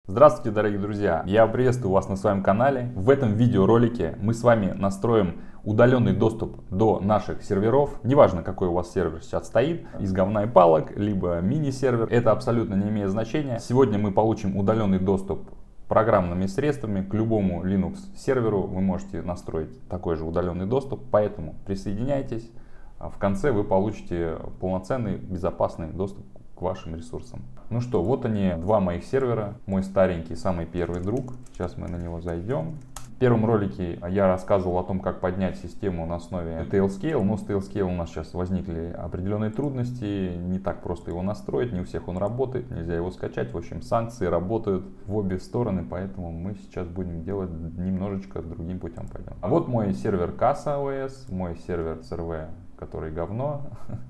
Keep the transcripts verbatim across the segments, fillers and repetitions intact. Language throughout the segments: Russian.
Здравствуйте, дорогие друзья! Я приветствую вас на своем канале. В этом видеоролике мы с вами настроим удаленный доступ до наших серверов. Неважно, какой у вас сервер сейчас стоит, из говна и палок, либо мини-сервер. Это абсолютно не имеет значения. Сегодня мы получим удаленный доступ программными средствами к любому Linux серверу. Вы можете настроить такой же удаленный доступ, поэтому присоединяйтесь. В конце вы получите полноценный безопасный доступ к вашим ресурсам. Ну что, вот они, два моих сервера. Мой старенький, самый первый друг. Сейчас мы на него зайдем. В первом ролике я рассказывал о том, как поднять систему на основе Tailscale. Но с Tailscale у нас сейчас возникли определенные трудности. Не так просто его настроить, не у всех он работает, нельзя его скачать. В общем, санкции работают в обе стороны, поэтому мы сейчас будем делать немножечко другим путем пойдем. А вот мой сервер CasaOS, мой сервер си эр ви, который говно.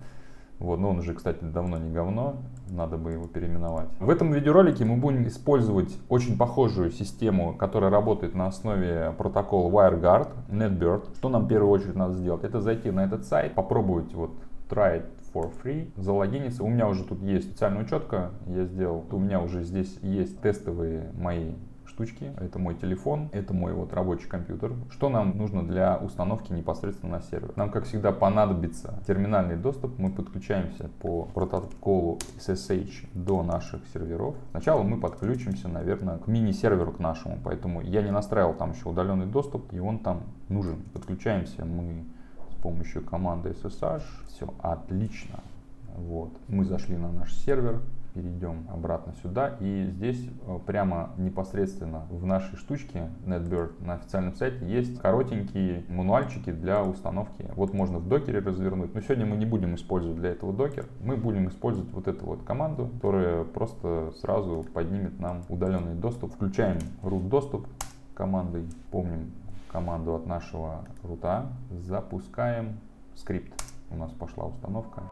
Вот, но он уже, кстати, давно не говно, надо бы его переименовать. В этом видеоролике мы будем использовать очень похожую систему, которая работает на основе протокола WireGuard, NetBird. Что нам в первую очередь надо сделать? Это зайти на этот сайт, попробовать вот try it for free, залогиниться. У меня уже тут есть специальная учетка, я сделал. У меня уже здесь есть тестовые мои штучки. Это мой телефон, это мой вот рабочий компьютер. Что нам нужно для установки непосредственно на сервер? Нам, как всегда, понадобится терминальный доступ. Мы подключаемся по протоколу эс эс эйч до наших серверов. Сначала мы подключимся, наверное, к мини-серверу к нашему, поэтому я не настраивал там еще удаленный доступ, и он там нужен. Подключаемся мы с помощью команды эс эс эйч. Все отлично. Вот. Мы зашли на наш сервер. Перейдем обратно сюда, и здесь прямо непосредственно в нашей штучке NetBird на официальном сайте есть коротенькие мануальчики для установки. Вот можно в докере развернуть, но сегодня мы не будем использовать для этого докер. Мы будем использовать вот эту вот команду, которая просто сразу поднимет нам удаленный доступ. Включаем root доступ командой, помним команду от нашего рута, запускаем скрипт. У нас пошла установка.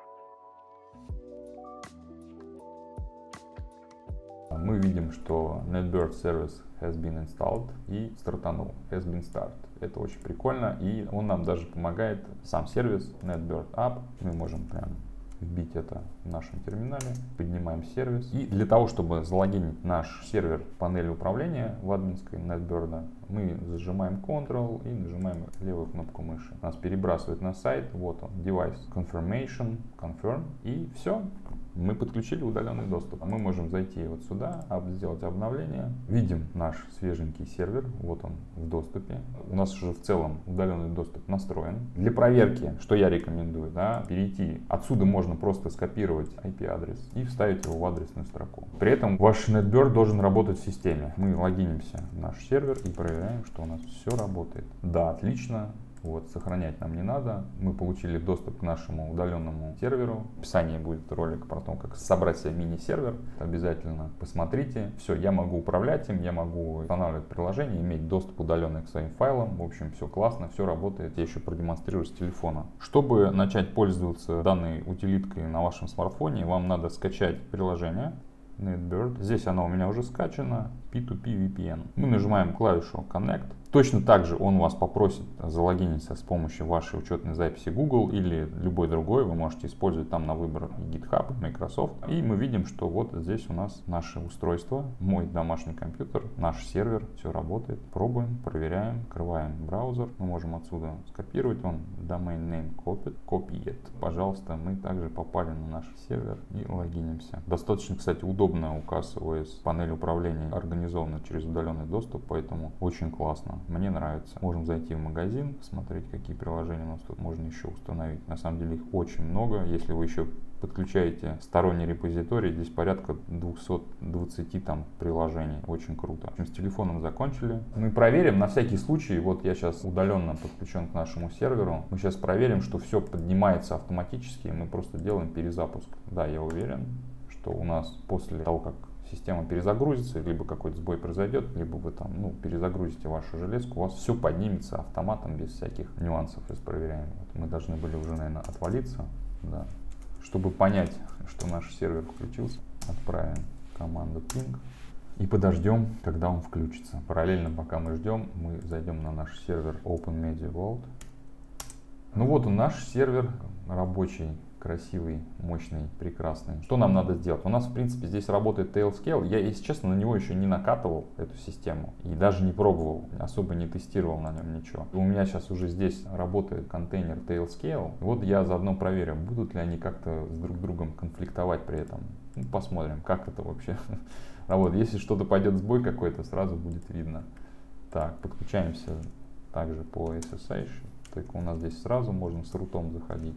Мы видим, что NetBird Service has been installed и стартанул, has been start. Это очень прикольно, и он нам даже помогает, сам сервис NetBird App. Мы можем прям вбить это в нашем терминале, поднимаем сервис. И для того, чтобы залогинить наш сервер в панели управления в админской NetBird, мы зажимаем контрол и нажимаем левую кнопку мыши. Нас перебрасывает на сайт, вот он, Device Confirmation, Confirm, и все. Мы подключили удаленный доступ. Мы можем зайти вот сюда, сделать обновление. Видим наш свеженький сервер. Вот он в доступе. У нас уже в целом удаленный доступ настроен. Для проверки, что я рекомендую, да, перейти. Отсюда можно просто скопировать ай пи-адрес и вставить его в адресную строку. При этом ваш NetBird должен работать в системе. Мы логинимся в наш сервер и проверяем, что у нас все работает. Да, отлично. Вот, сохранять нам не надо. Мы получили доступ к нашему удаленному серверу. В описании будет ролик про то, как собрать себе мини-сервер. Обязательно посмотрите. Все, я могу управлять им, я могу устанавливать приложение, иметь доступ удаленный к своим файлам. В общем, все классно, все работает. Я еще продемонстрирую с телефона. Чтобы начать пользоваться данной утилиткой на вашем смартфоне, вам надо скачать приложение NetBird. Здесь оно у меня уже скачано. пи ту пи ви пи эн. Мы нажимаем клавишу Connect. Точно так же он вас попросит залогиниться с помощью вашей учетной записи Google или любой другой. Вы можете использовать там на выбор GitHub, Microsoft. И мы видим, что вот здесь у нас наше устройство, мой домашний компьютер, наш сервер. Все работает. Пробуем, проверяем, открываем браузер. Мы можем отсюда скопировать. Он domain name copied. Copied. Пожалуйста, мы также попали на наш сервер и логинимся. Достаточно, кстати, удобно у CasaOS панель управления организована через удаленный доступ, поэтому очень классно. Мне нравится. Можем зайти в магазин, посмотреть, какие приложения у нас тут можно еще установить. На самом деле их очень много. Если вы еще подключаете сторонний репозиторий, здесь порядка двести двадцать там приложений. Очень круто. С телефоном закончили. Мы проверим на всякий случай. Вот я сейчас удаленно подключен к нашему серверу. Мы сейчас проверим, что все поднимается автоматически. Мы просто делаем перезапуск. Да, я уверен, что у нас после того, как система перезагрузится, либо какой-то сбой произойдет, либо вы там, ну, перезагрузите вашу железку, у вас все поднимется автоматом без всяких нюансов из проверяемых. Вот мы должны были уже, наверное, отвалиться, да. Чтобы понять, что наш сервер включился, отправим команду ping и подождем, когда он включится. Параллельно, пока мы ждем, мы зайдем на наш сервер OpenMediaVault. Ну вот он, наш сервер рабочий. красивый, мощный, прекрасный. Что нам надо сделать? У нас, в принципе, здесь работает Tailscale. Я, если честно, на него еще не накатывал эту систему и даже не пробовал, особо не тестировал на нем ничего. У меня сейчас уже здесь работает контейнер Tailscale. Вот я заодно проверю, будут ли они как-то с друг другом конфликтовать при этом. Ну, посмотрим, как это вообще работает. Если что-то пойдет в сбой какой-то, сразу будет видно. Так, подключаемся также по эс эс эйч. Только у нас здесь сразу можно с рутом заходить.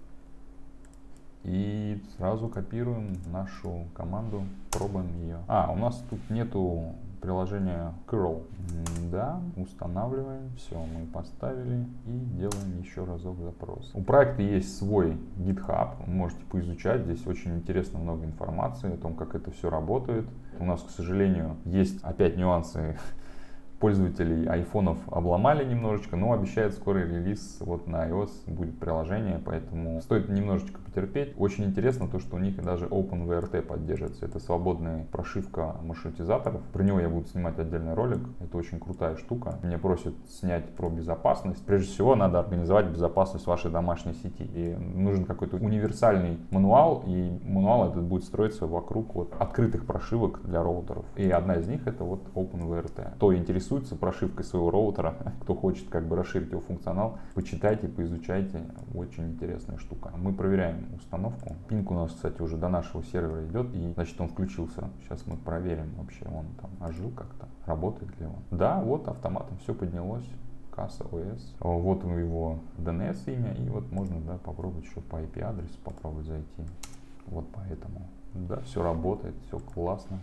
И сразу копируем нашу команду, пробуем ее. А, у нас тут нету приложения curl. Да, устанавливаем. Все, мы поставили и делаем еще разок запрос. У проекта есть свой GitHub, вы можете поизучать. Здесь очень интересно много информации о том, как это все работает. У нас, к сожалению, есть опять нюансы. Пользователей айфонов обломали немножечко, но обещают скорый релиз вот на iOS будет приложение, поэтому стоит немножечко потерпеть. Очень интересно то, что у них даже OpenWrt поддерживается. Это свободная прошивка маршрутизаторов. Про него я буду снимать отдельный ролик. Это очень крутая штука. Меня просят снять про безопасность. Прежде всего, надо организовать безопасность вашей домашней сети. И нужен какой-то универсальный мануал, и мануал этот будет строиться вокруг вот открытых прошивок для роутеров. И одна из них это вот OpenWrt. Кто интересуется прошивкой своего роутера, кто хочет как бы расширить его функционал, почитайте, поизучайте, очень интересная штука. Мы проверяем установку. Пинг у нас, кстати, уже до нашего сервера идет, и значит он включился. Сейчас мы проверим, вообще он там ожил как-то, работает ли он. Да, вот автоматом все поднялось. Касса о эс. Вот его ди эн эс имя, и вот можно, да, попробовать еще по ай пи адресу попробовать зайти. Вот поэтому, да, все работает, все классно.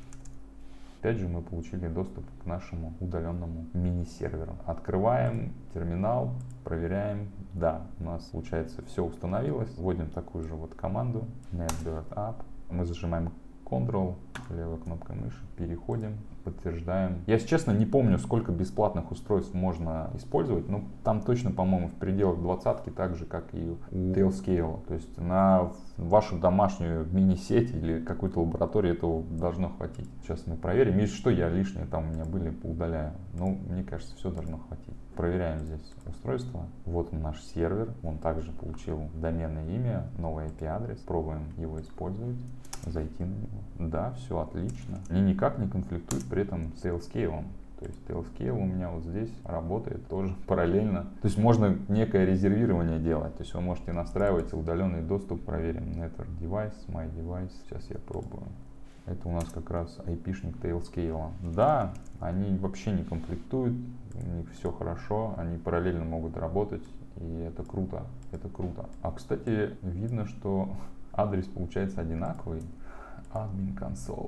Опять же мы получили доступ к нашему удаленному мини-серверу. Открываем терминал, проверяем. Да, у нас получается все установилось. Вводим такую же вот команду netbird app. Мы зажимаем Ctrl, левой кнопкой мыши, переходим, подтверждаем. Я, если честно, не помню, сколько бесплатных устройств можно использовать, но там точно, по-моему, в пределах двадцатки, так же, как и у Tailscale. То есть на вашу домашнюю мини-сеть или какую-то лабораторию этого должно хватить. Сейчас мы проверим. Если что, я лишние там у меня были, поудаляю. Ну, мне кажется, все должно хватить. Проверяем здесь устройство. Вот он наш сервер. Он также получил доменное имя, новый ай пи адрес. Пробуем его использовать. Зайти на него. Да, все отлично. И никак не конфликтует при этом с Tailscale. То есть Tailscale у меня вот здесь работает тоже параллельно. То есть можно некое резервирование делать. То есть вы можете настраивать удаленный доступ. Проверим Network Device, My Device. Сейчас я пробую. Это у нас как раз ай пи-шник Tailscale. Да, они вообще не конфликтуют. У них все хорошо. Они параллельно могут работать. И это круто. Это круто. А кстати, видно, что адрес получается одинаковый. Admin Console.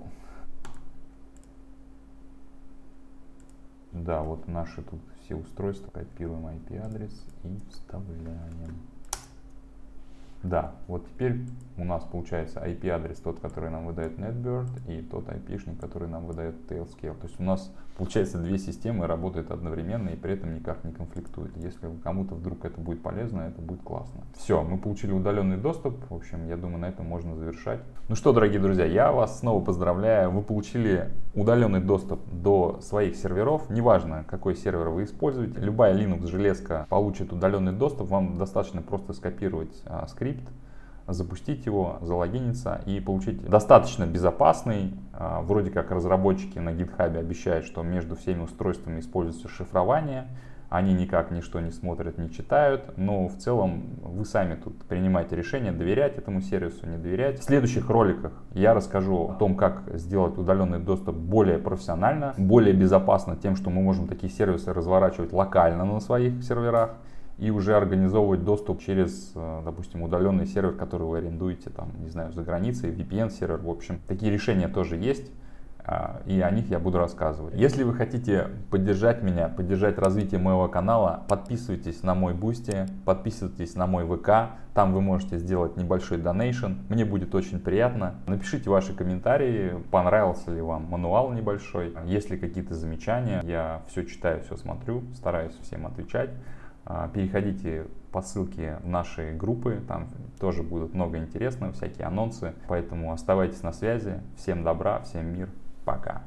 Да, вот наши тут все устройства. Копируем ай пи адрес и вставляем. Да, вот теперь у нас получается ай пи адрес тот, который нам выдает NetBird, и тот ай пи-шник, который нам выдает Tailscale. То есть у нас получается две системы работают одновременно и при этом никак не конфликтуют. Если кому-то вдруг это будет полезно, это будет классно. Все, мы получили удаленный доступ. В общем, я думаю, на этом можно завершать. Ну что, дорогие друзья, я вас снова поздравляю. Вы получили удаленный доступ до своих серверов. Неважно, какой сервер вы используете. Любая Linux железка получит удаленный доступ. Вам достаточно просто скопировать а, скрипт, запустить его, залогиниться и получить достаточно безопасный, а, вроде как разработчики на GitHub обещают, что между всеми устройствами используется шифрование, они никак ничто не смотрят, не читают, но в целом вы сами тут принимаете решение, доверять этому сервису, не доверять. В следующих роликах я расскажу о том, как сделать удаленный доступ более профессионально, более безопасно тем, что мы можем такие сервисы разворачивать локально на своих серверах и уже организовывать доступ через, допустим, удаленный сервер, который вы арендуете, там, не знаю, за границей, ви пи эн-сервер, в общем. Такие решения тоже есть, и о них я буду рассказывать. Если вы хотите поддержать меня, поддержать развитие моего канала, подписывайтесь на мой Boosty, подписывайтесь на мой вэ ка, там вы можете сделать небольшой донейшн, мне будет очень приятно. Напишите ваши комментарии, понравился ли вам мануал небольшой, есть ли какие-то замечания, я все читаю, все смотрю, стараюсь всем отвечать. Переходите по ссылке в наши группы, там тоже будет много интересного, всякие анонсы, поэтому оставайтесь на связи. Всем добра, всем мир, пока.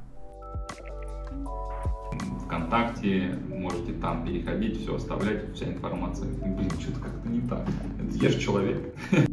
ВКонтакте можете там переходить, все оставлять, вся информация. Блин, что-то как-то не так. Это я же человек.